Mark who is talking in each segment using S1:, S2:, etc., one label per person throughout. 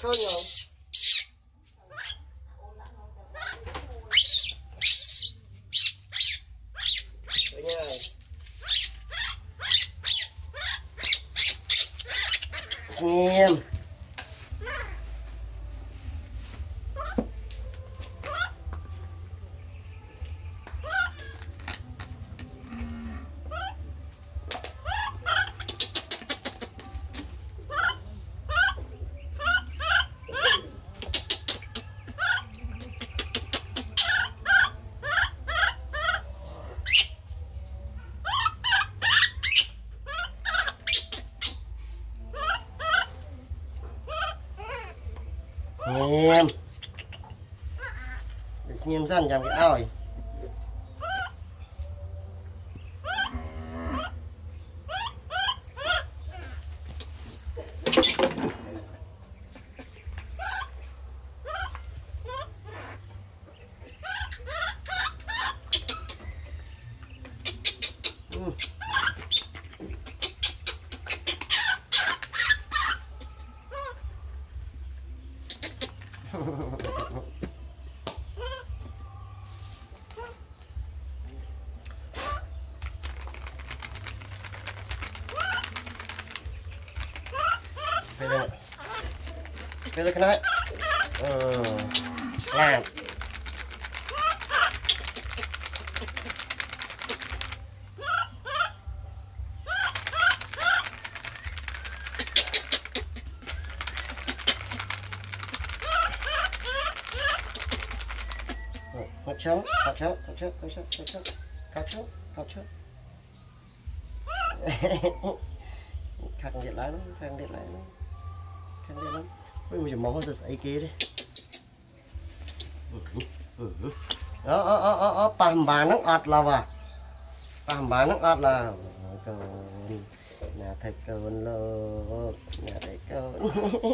S1: Thôi rồi. Xem em để xem dần trong cái ao này. Cái này làm học cháu khăn điện lại lắm bây giờ máu giờ ấy kia đi đó pam bà nó ọt là vào pam bà nó ọt là nhà thầy cơn lô nhà thầy cơn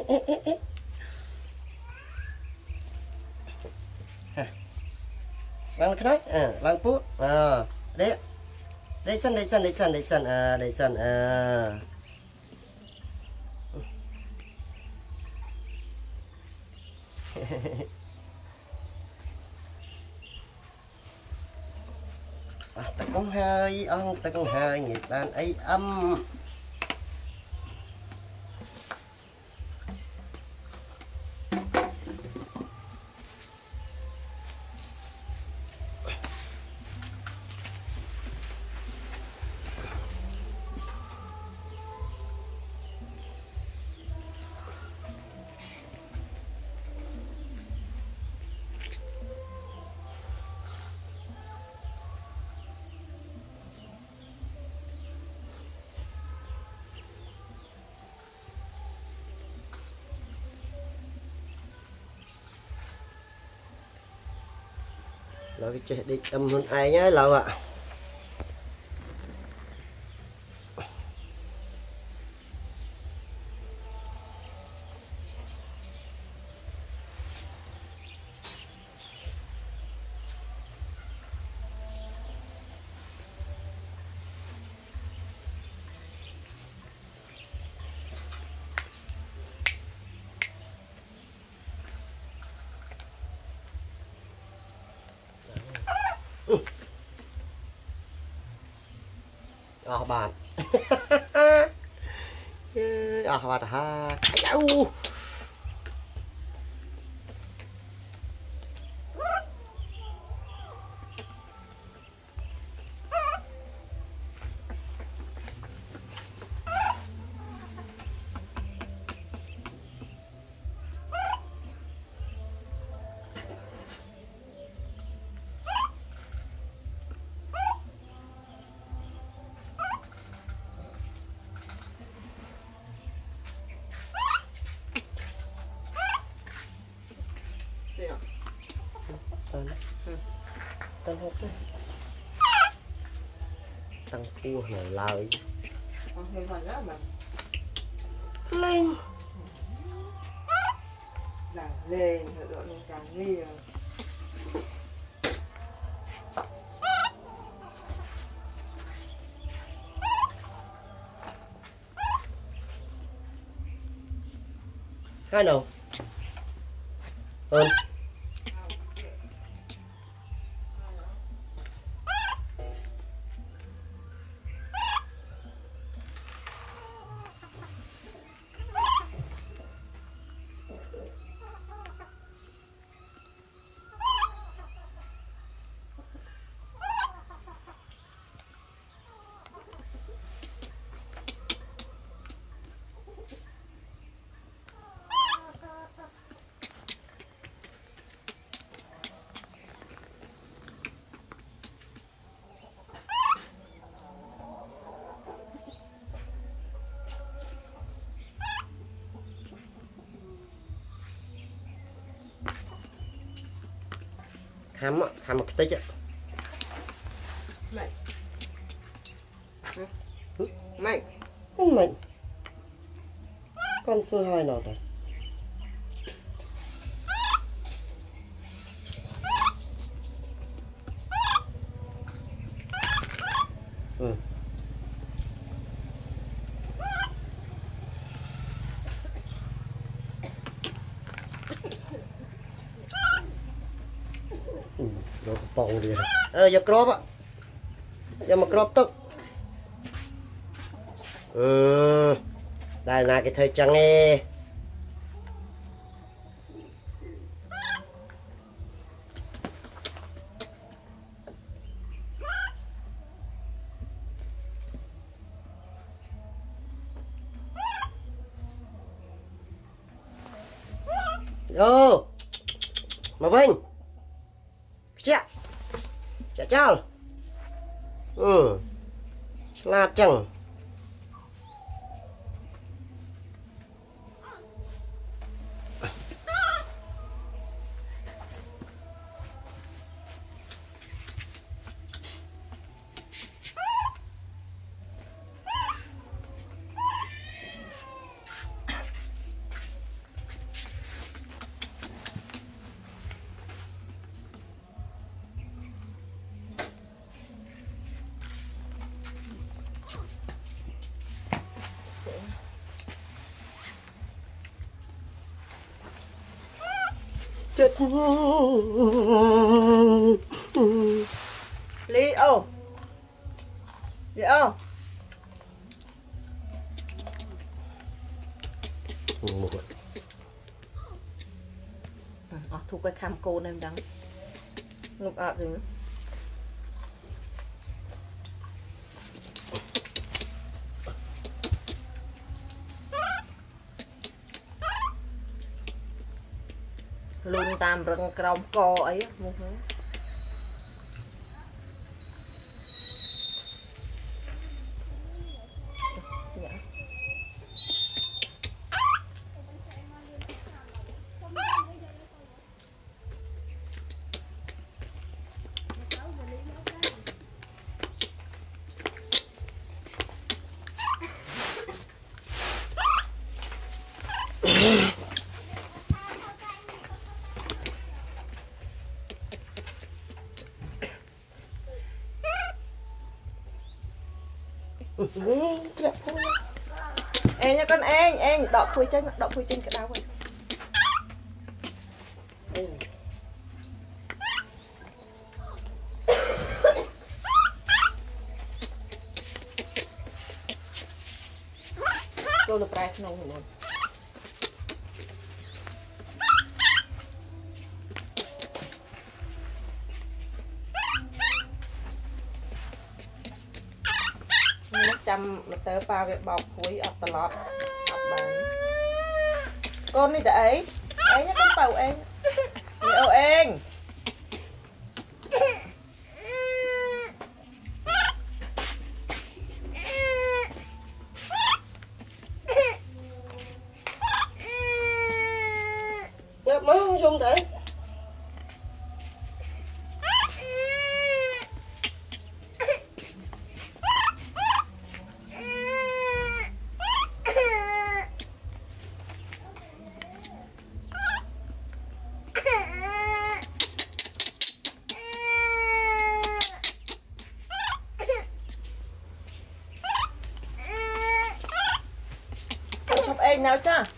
S1: lang cái đấy lang pú đấy đây sân ta con hơi ông ta con hơi nghiệp ban ấy âm rồi cái chạy đi âm luôn ai nhá lâu ạ. Bạn bạn ha tăng cua này lời lên
S2: lên rồi càng nhiều
S1: hai nào ơn tham một cái tích á
S2: Mày Mày
S1: không mạnh con phương hai nào rồi ừ. Vô cái bông đi vô crop á vô mà crop tức đây là cái thời trắng nghe vô mà vinh chạ chạ chào là chẳng chết
S2: Leo Leo thu cái cam cô em đắng ngục rồi luôn tam rừng còng co ấy một nữa em nha con em đọ khui trên cái đau rồi tôi được rai nông luôn chăm tớ bao cái bọc cuối ở tờ lọt học bán con đi đấy ấy nhá con bầu em liệu em
S1: ngập má không dùng đấy
S2: em nào cha